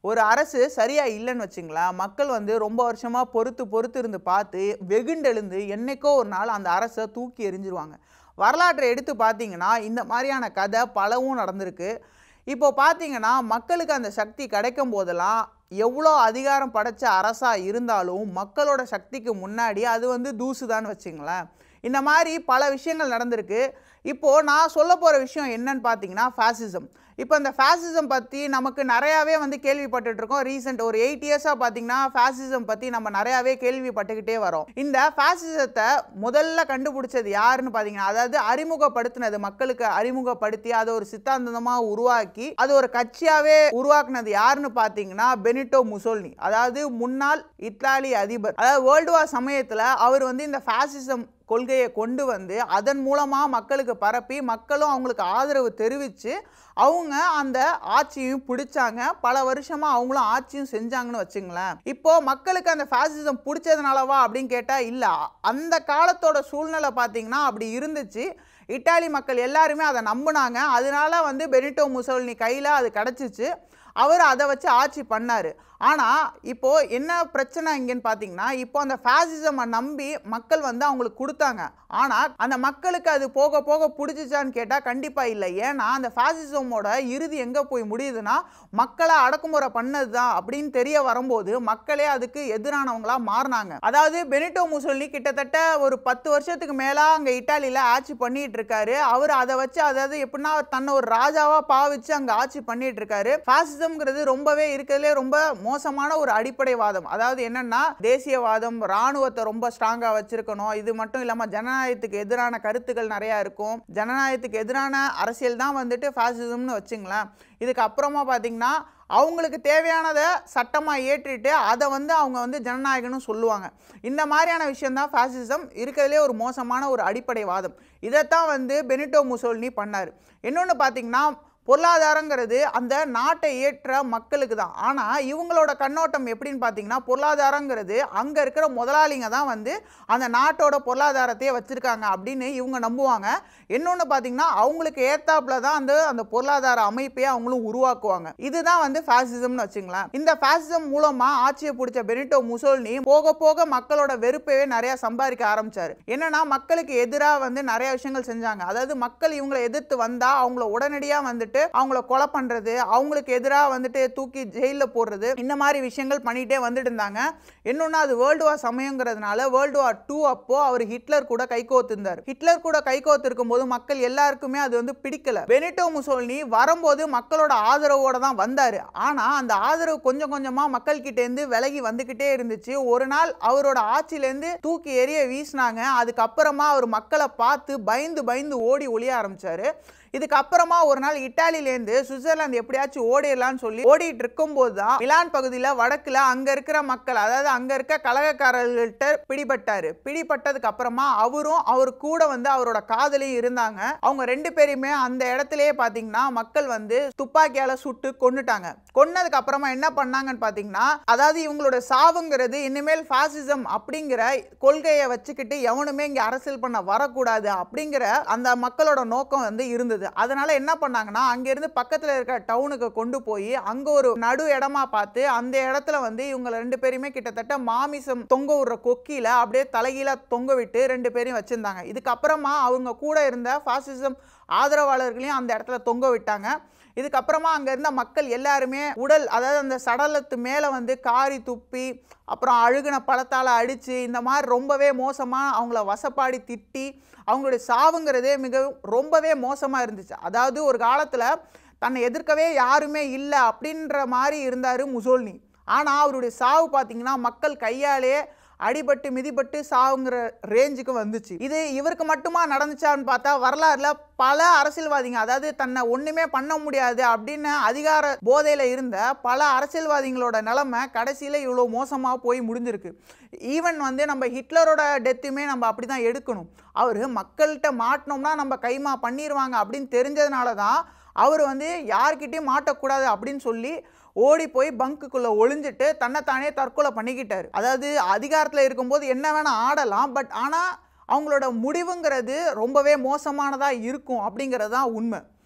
ஒரு அரசு சரியா இல்லைன்னு வச்சுங்களேன், மக்கள் வந்து ரொம்ப வருஷமா பொறுத்து இருந்து பார்த்து வெகுண்டெழுந்து என்னைக்கோ ஒரு நாள் அந்த அரசை தூக்கி எறிஞ்சிருவாங்க. வரலாற்றை எடுத்து பார்த்தீங்கன்னா இந்த மாதிரியான கதை பலவும் நடந்திருக்கு. இப்போ பார்த்தீங்கன்னா மக்களுக்கு அந்த சக்தி கிடைக்கும் போதெல்லாம் எவ்வளோ அதிகாரம் படைச்ச அரசா இருந்தாலும் மக்களோட சக்திக்கு முன்னாடி அது வந்து தூசுதான்னு வச்சுங்களேன். இந்த மாதிரி பல விஷயங்கள் நடந்திருக்கு. இப்போது நான் சொல்ல போகிற விஷயம் என்னன்னு பார்த்தீங்கன்னா ஃபாசிசம். இப்போ இந்த ஃபாசிசம் பற்றி நமக்கு நிறையாவே வந்து கேள்விப்பட்டுருக்கோம். ரீசெண்ட் ஒரு 8 இயர்ஸாக பார்த்தீங்கன்னா ஃபாசிசம் பற்றி நம்ம நிறையாவே கேள்விப்பட்டுக்கிட்டே வரோம். இந்த ஃபாசிசத்தை முதல்ல கண்டுபிடிச்சது யாருன்னு பார்த்தீங்கன்னா, அதாவது அறிமுகப்படுத்தினது, மக்களுக்கு அறிமுகப்படுத்தி அதை ஒரு சித்தாந்தமாக உருவாக்கி அது ஒரு கட்சியாகவே உருவாக்குனது யாருன்னு பார்த்தீங்கன்னா பெனிட்டோ முசோலினி. அதாவது முன்னாள் இத்தாலி அதிபர். அதாவது வேர்ல்டு வார் சமயத்தில் அவர் வந்து இந்த ஃபாசிசம் கொள்கையை கொண்டு வந்து அதன் மூலமாக மக்களுக்கு பரப்பி மக்களும் அவங்களுக்கு ஆதரவு தெரிவித்து அவங்க அந்த ஆட்சியும் பிடிச்சாங்க. பல வருஷமாக அவங்களும் ஆட்சியும் செஞ்சாங்கன்னு வச்சுங்களேன். இப்போது மக்களுக்கு அந்த ஃபாசிசம் பிடிச்சதுனாலவா அப்படின்னு கேட்டால் இல்லை. அந்த காலத்தோட சூழ்நிலை பார்த்தீங்கன்னா அப்படி இருந்துச்சு. இத்தாலி மக்கள் எல்லாருமே அதை நம்பினாங்க. அதனால வந்து பெனிட்டோ முசோலினி கையில் அது கிடச்சிச்சு. அவர் அதை வச்சு ஆட்சி பண்ணார். ஆனால் இப்போது என்ன பிரச்சனை இங்கேன்னு பார்த்தீங்கன்னா, இப்போ அந்த ஃபாசிசமை நம்பி மக்கள் வந்து அவங்களுக்கு கொடுத்தாங்க. ஆனால் அந்த மக்களுக்கு அது போக போக பிடிச்சிச்சான்னு கேட்டால் கண்டிப்பாக இல்லை. ஏன்னா அந்த ஃபாசிசமோட இறுதி எங்கே போய் முடியுதுன்னா மக்களை அடக்குமுறை பண்ணது தான் அப்படின்னு தெரிய வரும்போது மக்களே அதுக்கு எதிரானவங்களாக மாறினாங்க. அதாவது பெனிட்டோ முசோலினி கிட்டத்தட்ட ஒரு 10 வருஷத்துக்கு மேலே அங்கே இட்டாலியில் ஆட்சி பண்ணிட்டு இருக்காரு. அவர் அதை வச்சு அதாவது எப்படின்னா தன்னை ஒரு ராஜாவாக பாவிச்சு அங்கே ஆட்சி பண்ணிட்டு இருக்காரு. ஃபாசிசம்ங்கிறது ரொம்பவே இருக்கிறதுலே ரொம்ப மோசமான ஒரு அடிப்படைவாதம். அதாவது என்னன்னா தேசியவாதம், ராணுவத்தை ரொம்ப ஸ்ட்ராங்கா வச்சிருக்கணும். இது மட்டும் இல்லாம ஜனநாயகத்துக்கு எதிரான கருத்துக்கள் நிறைய இருக்கும். ஜனநாயகத்துக்கு எதிரான அரசியல் தான் வந்துட்டு ஃபாசிசம்னு வச்சுங்களேன். இதுக்கு அப்புறமா பார்த்தீங்கன்னா அவங்களுக்கு தேவையானதை சட்டமாக ஏற்றிட்டு அதை வந்து அவங்க வந்து ஜனநாயகம்னு சொல்லுவாங்க. இந்த மாதிரியான விஷயந்தான் ஃபாசிசம் இருக்கிறதுலே ஒரு மோசமான ஒரு அடிப்படைவாதம். இதைத்தான் வந்து பெனிட்டோ முசோலினி பண்ணார். இன்னொன்று பார்த்தீங்கன்னா பொருளாதாரங்கிறது அந்த நாட்டை ஏற்ற மக்களுக்கு தான். ஆனால் இவங்களோட கண்ணோட்டம் எப்படின்னு பார்த்தீங்கன்னா பொருளாதாரங்கிறது அங்கே இருக்கிற முதலாளிங்க தான் வந்து அந்த நாட்டோட பொருளாதாரத்தையே வச்சுருக்காங்க அப்படின்னு இவங்க நம்புவாங்க. இன்னொன்று பார்த்தீங்கன்னா அவங்களுக்கு ஏத்தாப்புல தான் அந்த பொருளாதார அமைப்பையே அவங்களும் உருவாக்குவாங்க. இதுதான் வந்து ஃபாசிசம்னு வச்சுங்களேன். இந்த ஃபாசிசம் மூலமாக ஆட்சியை பிடிச்ச பெனிட்டோ முசோலினி போக போக மக்களோட வெறுப்பையே நிறையா சம்பாதிக்க ஆரம்பிச்சார். என்னன்னா மக்களுக்கு எதிராக வந்து நிறைய விஷயங்கள் செஞ்சாங்க. அதாவது மக்கள் இவங்களை எதிர்த்து வந்தால் அவங்கள உடனடியாக வந்துட்டு அவங்கள கொலை பண்றது, அவங்களுக்கு எதிராக வந்துட்டு தூக்கி ஜெயிலில் போடுறது, இந்த மாதிரி விஷயங்கள் பண்ணிட்டே வந்துட்டு இருந்தாங்க. இன்னொன்று அது வேர்ல்டு வார் சமயங்கிறதுனால வேர்ல்டு வார் 2 அப்போ அவர் ஹிட்லர் கூட கைகோத்திருந்தார். ஹிட்லர் கூட கைகோத்திருக்கும் போது மக்கள் எல்லாருக்குமே அது வந்து பிடிக்கல. பெனிட்டோ முசோலினி வரும்போது மக்களோட ஆதரவோட தான் வந்தார். ஆனால் அந்த ஆதரவு கொஞ்சம் கொஞ்சமாக மக்கள் கிட்டேருந்து விலகி வந்துக்கிட்டே இருந்துச்சு. ஒரு நாள் அவரோட ஆட்சியிலேருந்து தூக்கி எறிய வீசினாங்க. அதுக்கப்புறமா அவர் மக்களை பார்த்து பயந்து ஓடி ஒளிய ஆரம்பிச்சாரு. இதுக்கப்புறமா ஒரு நாள் இட்டாலியிலேருந்து சுவிட்சர்லாந்து எப்படியாச்சும் ஓடிடலான்னு சொல்லி ஓடிட்டு இருக்கும்போது தான் மிலான் பகுதியில் வடக்கில் அங்கே இருக்கிற மக்கள், அதாவது அங்கே இருக்க கலகக்காரர்கள்ட்ட பிடிபட்டார். பிடிபட்டதுக்கு அப்புறமா அவரும் அவர் கூட வந்து அவரோட காதலியும் இருந்தாங்க. அவங்க 2 பேருமே அந்த இடத்துலயே பார்த்தீங்கன்னா மக்கள் வந்து துப்பாக்கியால் சுட்டு கொன்னுட்டாங்க. கொன்னதுக்கு அப்புறமா என்ன பண்ணாங்கன்னு பார்த்தீங்கன்னா, அதாவது இவங்களோட சாவுங்கிறது இனிமேல் ஃபாசிசம் அப்படிங்கிற கொள்கையை வச்சுக்கிட்டு எவனுமே இங்கே அரசியல் பண்ண வரக்கூடாது அப்படிங்கிற அந்த மக்களோட நோக்கம் வந்து இருந்தது. அதனால என்ன பண்ணாங்கன்னா அங்கிருந்து பக்கத்துல இருக்க டவுனுக்கு கொண்டு போய் அங்க ஒரு நடு இடமா பார்த்து அந்த இடத்துல வந்து இவங்க 2 பேருமே கிட்டத்தட்ட மாமிசம் தொங்க விடுற கொக்கியில அப்படியே தலைகீழ தொங்க விட்டு 2 பேரையும் வச்சிருந்தாங்க. இதுக்கப்புறமா அவங்க கூட இருந்த ஃபாசிசம் ஆதரவாளர்களையும் அந்த இடத்துல தொங்க விட்டாங்க. இதுக்கப்புறமா அங்கே இருந்த மக்கள் எல்லாருமே உடல், அதாவது அந்த சடலத்து மேலே வந்து காரி துப்பி அப்புறம் அழுகின பழத்தால் அடித்து இந்த மாதிரி ரொம்பவே மோசமாக அவங்கள வசப்பாடி திட்டி அவங்களுடைய சாவுங்கிறதே ரொம்பவே மோசமாக இருந்துச்சு. அதாவது ஒரு காலத்தில் தன்னை எதிர்க்கவே யாருமே இல்லை அப்படின்ற மாதிரி இருந்தார் முசோலினி. ஆனால் அவருடைய சாவு பார்த்தீங்கன்னா மக்கள் கையாலே அடிபட்டு மிதிபட்டு சாவுங்கிற ரேஞ்சுக்கு வந்துச்சு. இது இவருக்கு மட்டுமா நடந்துச்சான்னு பார்த்தா வரலாறுல பல அரசியல்வாதிங்க, அதாவது தன்னை ஒன்றுமே பண்ண முடியாது அப்படின்னு அதிகார போதையில் இருந்த பல அரசியல்வாதிகளோட நிலைமை கடைசியில் இவ்வளோ மோசமாக போய் முடிஞ்சிருக்கு. ஈவன் வந்து நம்ம ஹிட்லரோட டெத்துமே நம்ம அப்படி தான் எடுக்கணும். அவர் மக்கள்கிட்ட மாட்டினோம்னா நம்ம கைமா பண்ணிடுவாங்க அப்படின்னு தெரிஞ்சதுனால தான் அவர் வந்து யார்கிட்டையும் மாட்டக்கூடாது அப்படின்னு சொல்லி ஓடி போய் பங்குக்குள்ளே ஒளிஞ்சிட்டு தன்னைத்தானே தற்கொலை பண்ணிக்கிட்டார். அதாவது அதிகாரத்தில் இருக்கும்போது என்ன வேணால் ஆடலாம், பட் ஆனால் அவங்களோட முடிவுங்கிறது ரொம்பவே மோசமானதாக இருக்கும் அப்படிங்கிறது தான் உண்மை.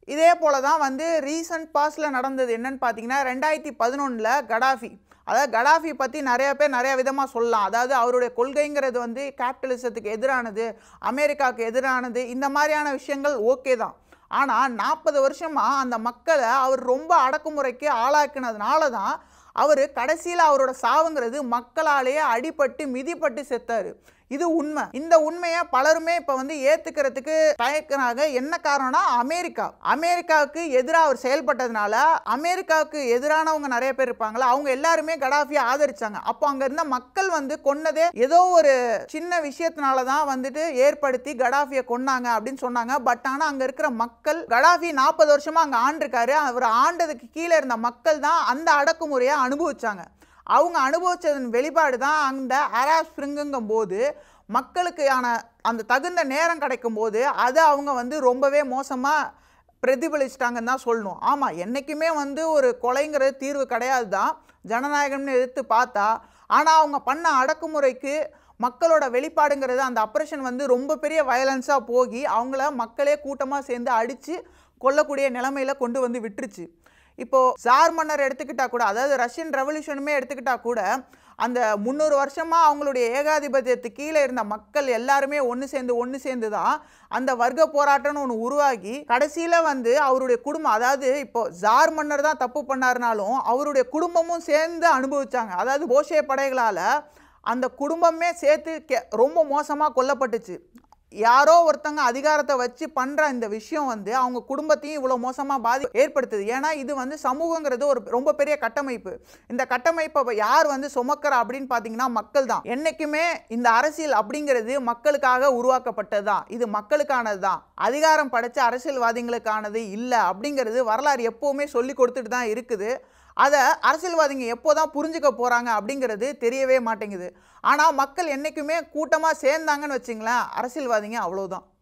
இதே போல தான் வந்து ரீசன்ட் பாஸ்ட்ல நடந்தது என்னன்னு பார்த்தீங்கன்னா 2011ல் கடாஃபி. அதாவது கடாஃபி பற்றி நிறைய பேர் நிறைய விதமாக சொல்லலாம். அதாவது அவருடைய கொள்கைங்கிறது வந்து கேபிட்டலிசத்துக்கு எதிரானது, அமெரிக்காவுக்கு எதிரானது, இந்த மாதிரியான விஷயங்கள் ஓகே தான். ஆனால் 40 வருஷமாக அந்த மக்களை அவர் ரொம்ப அடக்குமுறைக்கு ஆளாக்கினதுனால தான் அவர் கடைசியில் அவரோட சாவுங்கிறது மக்களாலேயே அடிபட்டு மிதிப்பட்டு செத்தார். இது உண்மை. இந்த உண்மையை பலருமே இப்போ வந்து ஏற்றுக்கிறதுக்கு தயக்கிறாங்க. என்ன காரணம்னா அமெரிக்காவுக்கு எதிராக அவர் செயல்பட்டதுனால அமெரிக்காவுக்கு எதிரானவங்க நிறைய பேர் இருப்பாங்களா, அவங்க எல்லாருமே கடாஃபியை ஆதரிச்சாங்க. அப்போ அங்கே இருந்த மக்கள் வந்து கொன்னதே ஏதோ ஒரு சின்ன விஷயத்தினால தான் வந்துட்டு ஏற்படுத்தி கடாஃபியை கொன்னாங்க அப்படின்னு சொன்னாங்க. பட் ஆனால் அங்கே இருக்கிற மக்கள் கடாஃபி 40 வருஷமா அங்கே ஆண்டிருக்காரு. அவர் ஆண்டதுக்கு கீழே இருந்த மக்கள் தான் அந்த அடக்குமுறையை அனுபவிச்சாங்க. அவங்க அனுபவிச்சதன் வெளிப்பாடு தான் அந்த அரப் ஸ்ப்ரிங்குங்கும் போது மக்களுக்கான அந்த தகுந்த நேரம் கிடைக்கும் போது அதை அவங்க வந்து ரொம்பவே மோசமாக பிரதிபலிச்சிட்டாங்கன்னு தான் சொல்லணும். ஆமாம், என்றைக்குமே வந்து ஒரு கொலைங்கிறது தீர்வு கிடையாது தான் ஜனநாயகம்னு எதிர்த்து பார்த்தா. ஆனால் அவங்க பண்ண அடக்குமுறைக்கு மக்களோட வெளிப்பாடுங்கிறது அந்த அப்ரேஷன் வந்து ரொம்ப பெரிய வயலன்ஸாக போகி அவங்கள மக்களே கூட்டமாக சேர்ந்து அடித்து கொல்லக்கூடிய நிலைமையில் கொண்டு வந்து விட்டுருச்சு. இப்போது ஜார் மன்னர் எடுத்துக்கிட்டா கூட, அதாவது ரஷ்யன் ரெவல்யூஷனுமே எடுத்துக்கிட்டா கூட, அந்த 300 வருஷமாக அவங்களுடைய ஏகாதிபத்தியத்துக்கு கீழே இருந்த மக்கள் எல்லாருமே ஒன்று சேர்ந்து தான் அந்த வர்க்க போராட்டம்னு ஒன்று உருவாகி கடைசியில் வந்து அவருடைய குடும்பம், அதாவது இப்போது ஜார் மன்னர் தான் தப்பு பண்ணாருனாலும் அவருடைய குடும்பமும் சேர்ந்து அனுபவிச்சாங்க. அதாவது போஷே படைகளால் அந்த குடும்பமே சேர்த்து ரொம்ப மோசமாக கொல்லப்பட்டுச்சு. யாரோ ஒருத்தங்க அதிகாரத்தை வச்சு பண்ணுற இந்த விஷயம் வந்து அவங்க குடும்பத்தையும் இவ்வளோ மோசமாக ஏற்படுத்துது. ஏன்னா இது வந்து சமூகங்கிறது ஒரு ரொம்ப பெரிய கட்டமைப்பு. இந்த கட்டமைப்பை யார் வந்து சுமக்கிறா அப்படின்னு பார்த்தீங்கன்னா மக்கள் தான். என்றைக்குமே இந்த அரசியல் அப்படிங்கிறது மக்களுக்காக உருவாக்கப்பட்டது தான். இது மக்களுக்கானது தான், அதிகாரம் படைச்ச அரசியல்வாதிகளுக்கானது இல்லை அப்படிங்கிறது வரலாறு எப்போவுமே சொல்லி கொடுத்துட்டு தான் இருக்குது. அதை அரசியல்வாதிங்க எப்போ தான் புரிஞ்சுக்க போகிறாங்க அப்படிங்கிறது தெரியவே மாட்டேங்குது. ஆனால் மக்கள் என்றைக்குமே கூட்டமாக சேர்ந்தாங்கன்னு வச்சிங்களேன், அரசியல்வாதிங்க அவ்வளோதான்.